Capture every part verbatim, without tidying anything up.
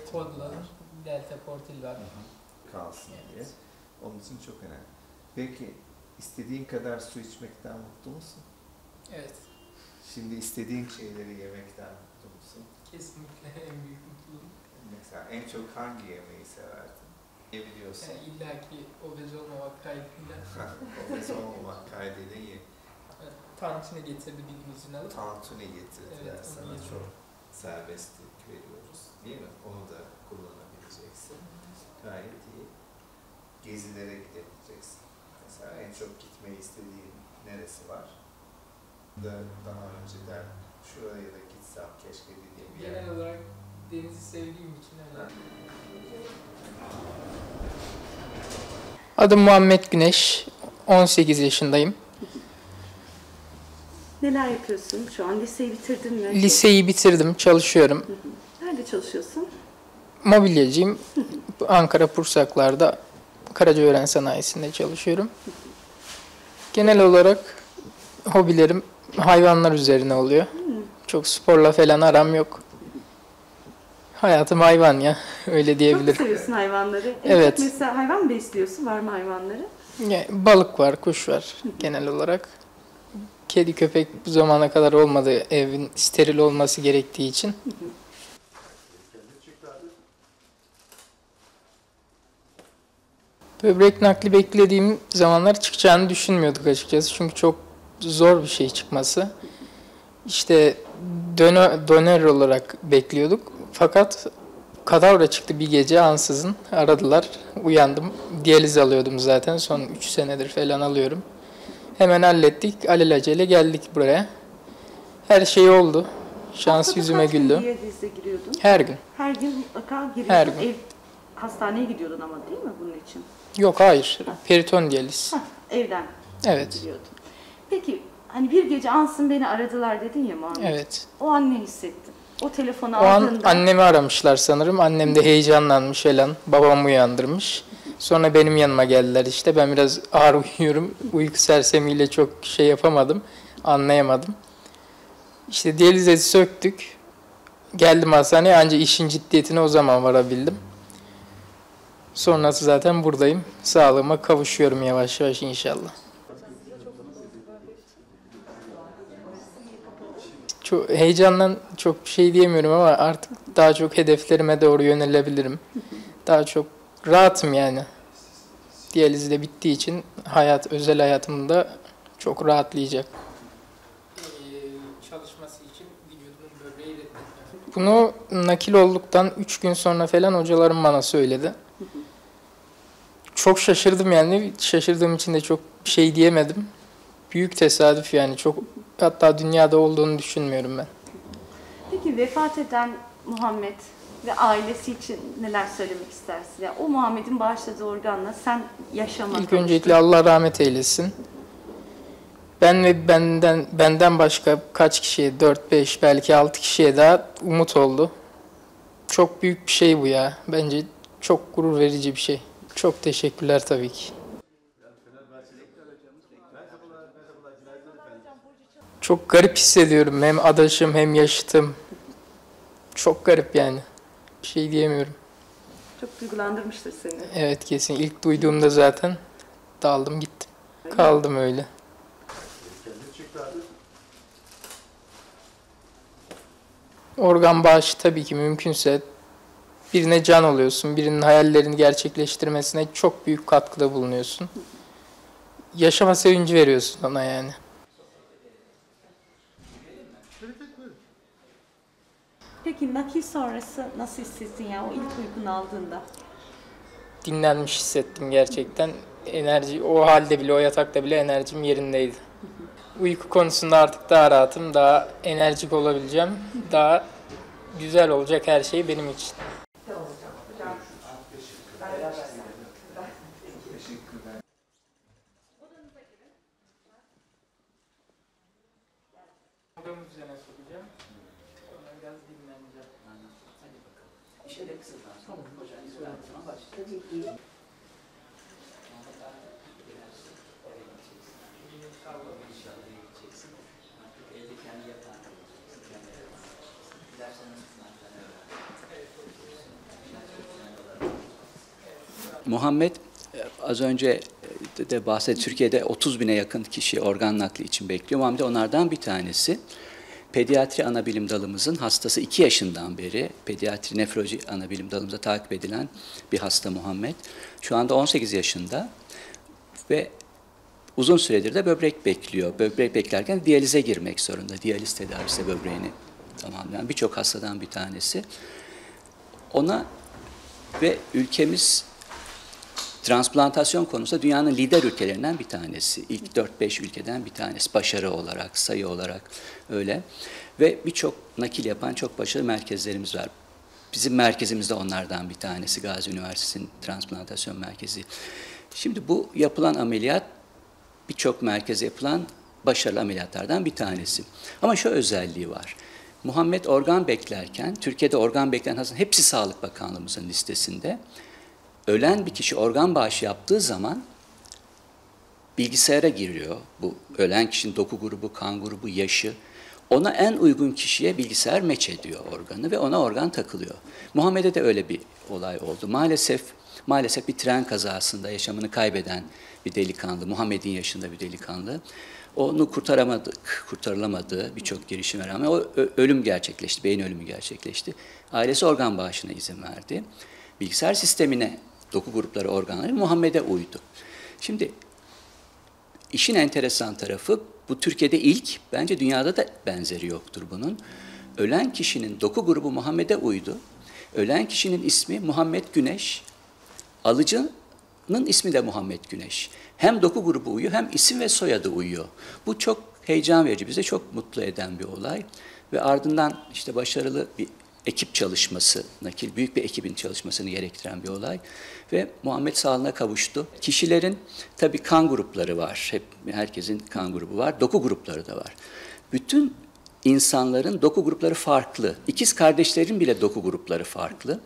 kodlar, delta portil var. Hı hı. Kalsın Evet. diye. Onun için çok önemli. Peki istediğin kadar su içmekten mutlu musun? Evet. Şimdi istediğin şeyleri yemekten mutlu musun? Kesinlikle en büyük mutluluğum. Mesela en çok hangi yemeği severdin? Ne biliyorsun? Yani illa ki obez olmamak kaydıyla. Obez olmamak kaydıyla ye. Tantuni getirdi bir gün izin alıp. Tantuni getirdiler Evet, sana, yedim. çok serbestlik veriyoruz değil mi? Onu da kullanabileceksin. Gayet iyi. Gezilere gidebileceksin. Mesela en çok gitmeyi istediğin neresi var? Da daha önceden şuraya da gitsem keşke dediğim bir yer. Genel olarak denizi sevdiğim için öyle. Adım Muhammed Güneş. on sekiz yaşındayım. Neler yapıyorsun? Şu an liseyi bitirdin mi? Liseyi bitirdim, çalışıyorum. Hı hı. Nerede çalışıyorsun? Mobilyacıyım. Ankara Pursaklar'da Karacaören Sanayisi'nde çalışıyorum. Genel olarak hobilerim hayvanlar üzerine oluyor. Çok sporla falan aram yok. Hayatım hayvan ya, öyle Çok diyebilirim. seviyorsun hayvanları. En Evet. çok mesela hayvan mı besliyorsun? Var mı hayvanları? Yani balık var, kuş var genel olarak. Kedi, köpek bu zamana kadar olmadı, evin steril olması gerektiği için. Böbrek nakli beklediğim zamanlar çıkacağını düşünmüyorduk açıkçası. Çünkü çok zor bir şey çıkması. İşte döner, döner olarak bekliyorduk. Fakat kadavra çıktı bir gece ansızın. Aradılar. Uyandım. Diyaliz alıyordum zaten. Son üç senedir falan alıyorum. Hemen hallettik. Alelacele geldik buraya. Her şey oldu. Şans Haftada yüzüme kaç gün güldü. diyalize giriyordun? Her gün. Her gün mutlaka giriyordun. Her gün. Ev, hastaneye gidiyordun ama değil mi bunun için? Yok, hayır. Periton diyaliz. Hah, evden Evet. giriyordun. Peki hani bir gece ansın beni aradılar dedin ya Muhammed. Evet. O an ne hissettin? O telefonu O an aldığında. annemi aramışlar sanırım. Annem de heyecanlanmış falan. Babamı uyandırmış. Sonra benim yanıma geldiler işte. Ben biraz ağır uyuyorum. Uyku sersemiyle çok şey yapamadım. Anlayamadım. İşte diyalizi söktük. Geldim hastaneye, ancak işin ciddiyetine o zaman varabildim. Sonrası zaten buradayım. Sağlığıma kavuşuyorum yavaş yavaş inşallah. Çok heyecandan çok bir şey diyemiyorum ama artık daha çok hedeflerime doğru yönelebilirim. Daha çok rahatım yani. Diyaliz de bittiği için hayat, özel hayatımda çok rahatlayacak. Çalışması için vücudumun böbreği Bunu nakil olduktan üç gün sonra falan hocalarım bana söyledi. Çok şaşırdım yani. Şaşırdığım için de çok bir şey diyemedim. Büyük tesadüf yani. Çok, hatta dünyada olduğunu düşünmüyorum ben. Peki vefat eden Muhammed ve ailesi için neler söylemek istersin? Yani o Muhammed'in bağışladığı organla sen yaşamak. İlk öncelikle Allah rahmet eylesin. Ben ve benden benden başka kaç kişiye, dört beş belki altı kişiye daha umut oldu. Çok büyük bir şey bu ya. Bence çok gurur verici bir şey. Çok teşekkürler tabii ki. Çok garip hissediyorum. Hem adaşım hem yaşıtım. Çok garip yani. Bir şey diyemiyorum. Çok duygulandırmıştır seni. Evet, kesin. İlk duyduğumda zaten daldım gittim. Kaldım öyle. Organ bağışı tabii ki mümkünse birine can oluyorsun, birinin hayallerini gerçekleştirmesine çok büyük katkıda bulunuyorsun. Yaşama sevinci veriyorsun ona yani. Peki nakil sonrası nasıl hissettin ya o ilk uykunu aldığında? Dinlenmiş hissettim gerçekten. Enerji, o halde bile, o yatakta bile enerjim yerindeydi. Uyku konusunda artık daha rahatım, daha enerjik olabileceğim, daha güzel olacak her şey benim için. Odamın üzerine sokacağım. Sonra biraz dinleneceğim. Hadi bakalım. İşe de kısadan sonra hocam izolasyona başlayacağız. İnşallah gideceksin. Artık evde kendi yatağını. Derslerini sınavdan öğren. Muhammed az önce de bahsetti. Türkiye'de otuz bine yakın kişi organ nakli için bekliyor. Muhammed onlardan bir tanesi. Pediatri anabilim dalımızın hastası iki yaşından beri pediatri nefroloji anabilim dalımıza takip edilen bir hasta Muhammed. Şu anda on sekiz yaşında ve uzun süredir de böbrek bekliyor. Böbrek beklerken diyalize girmek zorunda. Diyaliz tedavisi böbreğini tamamlayan birçok hastadan bir tanesi. Ona ve ülkemiz transplantasyon konusunda dünyanın lider ülkelerinden bir tanesi. İlk dört beş ülkeden bir tanesi. Başarı olarak, sayı olarak öyle. Ve birçok nakil yapan çok başarılı merkezlerimiz var. Bizim merkezimiz de onlardan bir tanesi. Gazi Üniversitesi'nin transplantasyon merkezi. Şimdi bu yapılan ameliyat birçok merkeze yapılan başarılı ameliyatlardan bir tanesi. Ama şu özelliği var. Muhammed organ beklerken, Türkiye'de organ bekleyen hastanın hepsi Sağlık Bakanlığımızın listesinde. Ölen bir kişi organ bağışı yaptığı zaman bilgisayara giriyor. Bu ölen kişinin doku grubu, kan grubu, yaşı. Ona en uygun kişiye bilgisayar meç ediyor organı ve ona organ takılıyor. Muhammed'e de öyle bir olay oldu. Maalesef maalesef bir tren kazasında yaşamını kaybeden bir delikanlı, Muhammed'in yaşında bir delikanlı. Onu kurtaramadık, kurtarılamadı birçok girişime rağmen o ölüm gerçekleşti, beyin ölümü gerçekleşti. Ailesi organ bağışına izin verdi. Bilgisayar sistemine doku grupları, organları Muhammed'e uydu. Şimdi işin enteresan tarafı bu Türkiye'de ilk, bence dünyada da benzeri yoktur bunun. Ölen kişinin doku grubu Muhammed'e uydu. Ölen kişinin ismi Muhammed Güneş, alıcının ismi de Muhammed Güneş. Hem doku grubu uyuyor hem isim ve soyadı uyuyor. Bu çok heyecan verici, bize çok mutlu eden bir olay. Ve ardından işte başarılı bir ekip çalışması, nakil büyük bir ekibin çalışmasını gerektiren bir olay. Ve Muhammed sağlığına kavuştu. Kişilerin tabii kan grupları var. Hep herkesin kan grubu var. Doku grupları da var. Bütün insanların doku grupları farklı. İkiz kardeşlerin bile doku grupları farklı.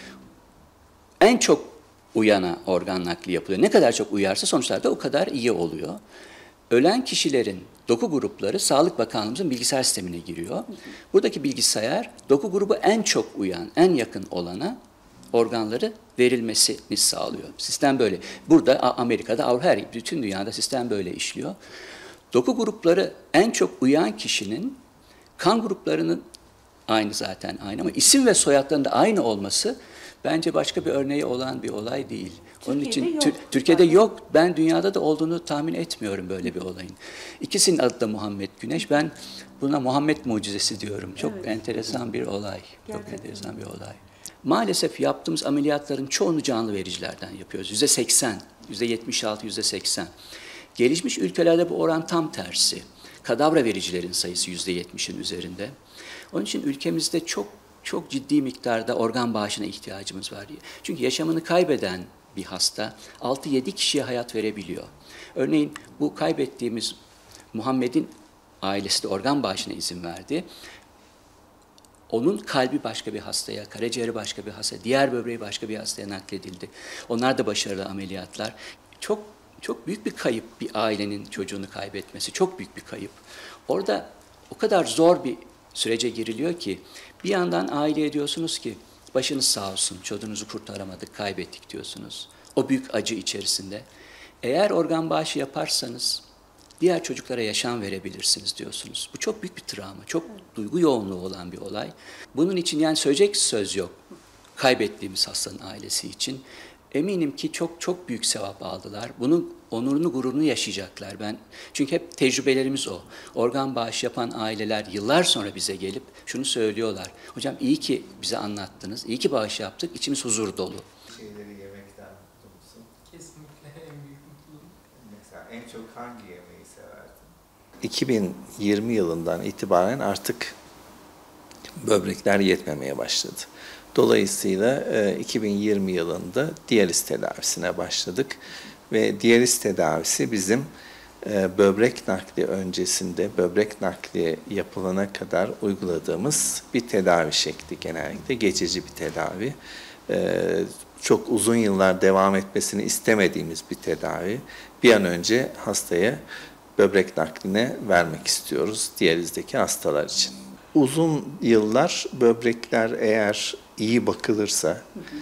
En çok uyana organ nakli yapılıyor. Ne kadar çok uyarsa sonuçlarda o kadar iyi oluyor. Ölen kişilerin doku grupları Sağlık Bakanlığımızın bilgisayar sistemine giriyor. Buradaki bilgisayar doku grubu en çok uyan, en yakın olana organları verilmesini sağlıyor. Sistem böyle. Burada Amerika'da, Avrupa, her bütün dünyada sistem böyle işliyor. Doku grupları en çok uyan kişinin kan gruplarının aynı zaten aynı ama isim ve soyadlarının da aynı olması bence başka bir örneği olan bir olay değil. Onun Türkiye'de için yok. Türkiye'de yok. Ben dünyada da olduğunu tahmin etmiyorum böyle bir olayın. İkisinin adı da Muhammed Güneş. Ben buna Muhammed mucizesi diyorum. Çok Evet. enteresan bir olay. Çok Gerçekten. enteresan bir olay. Maalesef yaptığımız ameliyatların çoğunu canlı vericilerden yapıyoruz. Yüzde seksen, yüzde yetmiş altı, yüzde seksen. Gelişmiş ülkelerde bu oran tam tersi. Kadavra vericilerin sayısı yüzde yetmişin üzerinde. Onun için ülkemizde çok çok ciddi miktarda organ bağışına ihtiyacımız var. Çünkü yaşamını kaybeden bir hasta altı yedi kişiye hayat verebiliyor. Örneğin bu kaybettiğimiz Muhammed'in ailesi de organ bağışına izin verdi. Onun kalbi başka bir hastaya, karaciğeri başka bir hastaya, diğer böbreği başka bir hastaya nakledildi. Onlar da başarılı ameliyatlar. Çok çok büyük bir kayıp bir ailenin çocuğunu kaybetmesi, çok büyük bir kayıp. Orada o kadar zor bir sürece giriliyor ki bir yandan aileye diyorsunuz ki başınız sağ olsun, çocuğunuzu kurtaramadık, kaybettik diyorsunuz. O büyük acı içerisinde. Eğer organ bağışı yaparsanız diğer çocuklara yaşam verebilirsiniz diyorsunuz. Bu çok büyük bir travma, çok duygu yoğunluğu olan bir olay. Bunun için yani söyleyecek söz yok kaybettiğimiz hastanın ailesi için. Eminim ki çok çok büyük sevap aldılar. Bunun onurunu, gururunu yaşayacaklar. Ben çünkü hep tecrübelerimiz o. Organ bağışı yapan aileler yıllar sonra bize gelip şunu söylüyorlar. Hocam iyi ki bize anlattınız, iyi ki bağış yaptık, içimiz huzur dolu. Şeyleri yemekten mutlu musun? Kesinlikle en büyük mutluluğum. Mesela en çok hangi yemeği severdin? iki bin yirmi yılından itibaren artık böbrekler yetmemeye başladı. Dolayısıyla iki bin yirmi yılında diyaliz tedavisine başladık ve diyaliz tedavisi bizim böbrek nakli öncesinde, böbrek nakli yapılana kadar uyguladığımız bir tedavi şekli genellikle, geçici bir tedavi. Çok uzun yıllar devam etmesini istemediğimiz bir tedavi. Bir an önce hastaya böbrek nakline vermek istiyoruz diyalizdeki hastalar için. Uzun yıllar böbrekler eğer iyi bakılırsa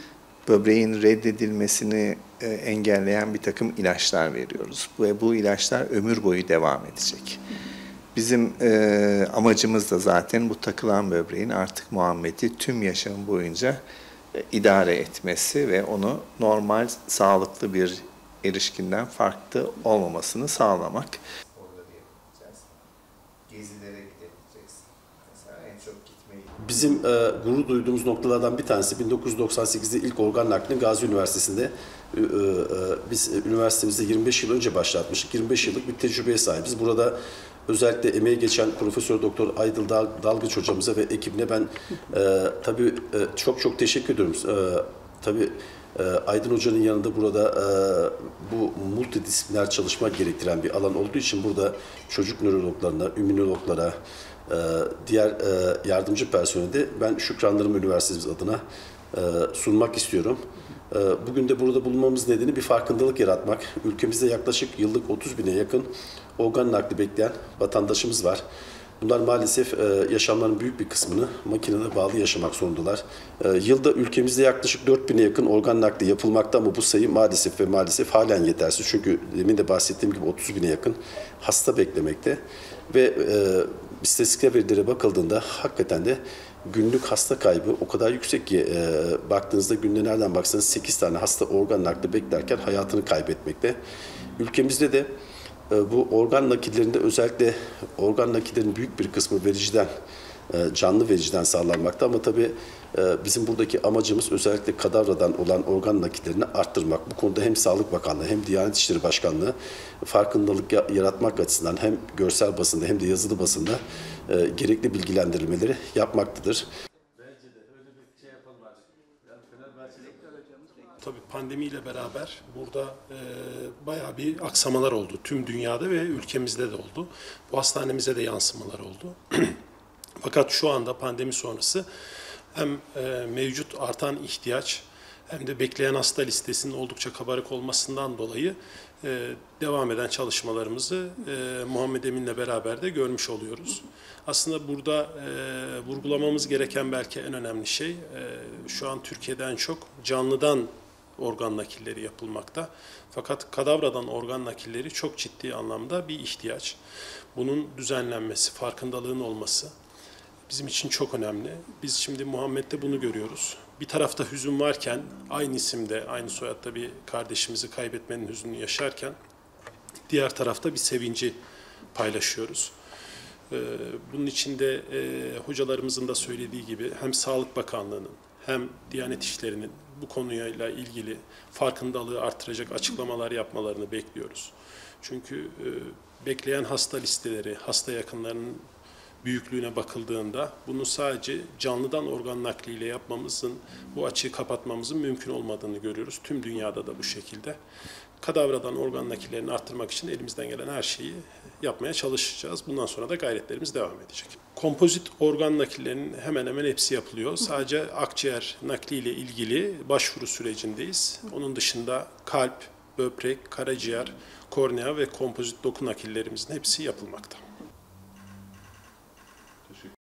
böbreğin reddedilmesini e, engelleyen bir takım ilaçlar veriyoruz. Ve bu ilaçlar ömür boyu devam edecek. Bizim e, amacımız da zaten bu takılan böbreğin artık Muhammed'i tüm yaşam boyunca e, idare etmesi ve onu normal, sağlıklı bir erişkinden farklı olmamasını sağlamak. Orada bir yapacağız. Gezilere gidebileceksin. Mesela en çok gitmeyi... Bizim e, gurur duyduğumuz noktalardan bir tanesi bin dokuz yüz doksan sekizde ilk organ naklini Gazi Üniversitesi'nde e, e, biz üniversitemizde yirmi beş yıl önce başlatmıştık. yirmi beş yıllık bir tecrübeye sahibiz. Burada özellikle emeği geçen Profesör Doktor Aydıl Dalgıç hocamıza ve ekibine ben e, tabii e, çok çok teşekkür ediyorum. E, tabii e, Aydın Hoca'nın yanında burada e, bu multidisipliner çalışma gerektiren bir alan olduğu için burada çocuk nörologlarına, immünologlara, e, diğer e, yardımcı personeli de ben şükranlarımı üniversitemiz adına e, sunmak istiyorum. Bugün de burada bulunmamız nedeni bir farkındalık yaratmak. Ülkemizde yaklaşık yıllık otuz bine yakın organ nakli bekleyen vatandaşımız var. Bunlar maalesef yaşamlarının büyük bir kısmını makineye bağlı yaşamak zorundalar. Yılda ülkemizde yaklaşık dört bine yakın organ nakli yapılmakta ama bu sayı maalesef ve maalesef halen yetersiz. Çünkü demin de bahsettiğim gibi otuz bine yakın hasta beklemekte. Ve istatistik verilere bakıldığında hakikaten de günlük hasta kaybı o kadar yüksek ki e, baktığınızda günde nereden baksanız sekiz tane hasta organ nakli beklerken hayatını kaybetmekte. Ülkemizde de e, bu organ nakillerinde özellikle organ nakillerinin büyük bir kısmı vericiden, e, canlı vericiden sağlanmakta ama tabii e, bizim buradaki amacımız özellikle kadavradan olan organ nakillerini arttırmak. Bu konuda hem Sağlık Bakanlığı hem Diyanet İşleri Başkanlığı farkındalık yaratmak açısından hem görsel basında hem de yazılı basında e, gerekli bilgilendirmeleri yapmaktadır. Tabii pandemiyle beraber burada e, bayağı bir aksamalar oldu. Tüm dünyada ve ülkemizde de oldu. Bu hastanemize de yansımalar oldu. Fakat şu anda pandemi sonrası hem e, mevcut artan ihtiyaç hem de bekleyen hasta listesinin oldukça kabarık olmasından dolayı e, devam eden çalışmalarımızı e, Muhammed Emin'le beraber de görmüş oluyoruz. Aslında burada e, vurgulamamız gereken belki en önemli şey e, şu an Türkiye'den çok canlıdan organ nakilleri yapılmakta. Fakat kadavradan organ nakilleri çok ciddi anlamda bir ihtiyaç. Bunun düzenlenmesi, farkındalığın olması bizim için çok önemli. Biz şimdi Muhammed'de bunu görüyoruz. Bir tarafta hüzün varken, aynı isimde, aynı soyadda bir kardeşimizi kaybetmenin hüznünü yaşarken, diğer tarafta bir sevinci paylaşıyoruz. Bunun için de hocalarımızın da söylediği gibi hem Sağlık Bakanlığı'nın hem Diyanet İşleri'nin bu konuyla ilgili farkındalığı artıracak açıklamalar yapmalarını bekliyoruz. Çünkü bekleyen hasta listeleri, hasta yakınlarının büyüklüğüne bakıldığında bunu sadece canlıdan organ nakliyle yapmamızın, bu açığı kapatmamızın mümkün olmadığını görüyoruz. Tüm dünyada da bu şekilde. Kadavradan organ nakillerini arttırmak için elimizden gelen her şeyi yapmaya çalışacağız. Bundan sonra da gayretlerimiz devam edecek. Kompozit organ nakillerinin hemen hemen hepsi yapılıyor. Sadece akciğer nakliyle ilgili başvuru sürecindeyiz. Onun dışında kalp, böbrek, karaciğer, kornea ve kompozit doku nakillerimizin hepsi yapılmakta.